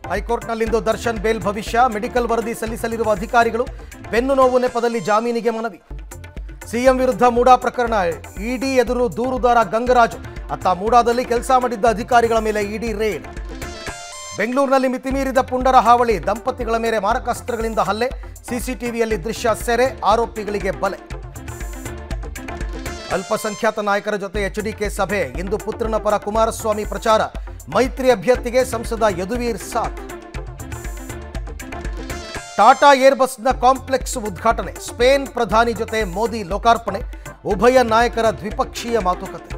ಹೈಕೋರ್ಟ್ನಲ್ಲಿಂದು Darshan bail ಭವಿಷ್ಯ medical ವರದಿ ಸಲ್ಲಿಸಲಿರುವ ಅಧಿಕಾರಿಗಳು ಬೆನ್ನು ನೋವು ನೆಪದಲ್ಲಿ ಜಾಮೀನಿಗೆ ಮನವಿ. ಸಿಎಂ ವಿರುದ್ಧ ಮೂಡಾ ಪ್ರಕರಣ ಇಡಿ ಎದುರು ದೂರುದಾರ ಗಂಗರಾಜು. ಅತ್ತ ಮೂಡಾದಲ್ಲಿ ಕೆಲಸ ಮಾಡಿದ್ದ ಅಧಿಕಾರಿಗಳ ಮೇಲೆ ಇಡಿ ರೇಡ್. ಬೆಂಗಳೂರಿನಲ್ಲಿ ಮಿತಿಮೀರಿದ ಪುಂಡರ ಹಾವಳಿ, ದಂಪತಿಗಳ ಮೇಲೆ ಮಾರಕಾಸ್ತ್ರಗಳಿಂದ ಹಲ್ಲೆ, ಸಿಸಿಟಿವಿಯಲ್ಲಿ ದೃಶ್ಯ ಸೆರೆ, ಆರೋಪಿಗಳಿಗೆ ಬಲೆ. ಅಲ್ಪಸಂಖ್ಯಾತ ನಾಯಕರ ಜೊತೆ ಎಚ್ಡಿಕೆ ಸಭೆ, ಇಂದು ಪುತ್ರನ ಪರ ಕುಮಾರಸ್ವಾಮಿ ಪ್ರಚಾರ, ಮೈತ್ರಿ ಅಭ್ಯರ್ಥಿಗೆ ಸಂಸದ ಯದುವೀರ್ ಸಾಥ್. ಟಾಟಾ ಏರ್ಬಸ್ನ ಕಾಂಪ್ಲೆಕ್ಸ್ ಉದ್ಘಾಟನೆ, ಸ್ಪೇನ್ ಪ್ರಧಾನಿ ಜೊತೆ ಮೋದಿ ಲೋಕಾರ್ಪಣೆ, ಉಭಯ ನಾಯಕರ ದ್ವಿಪಕ್ಷೀಯ ಮಾತುಕತೆ.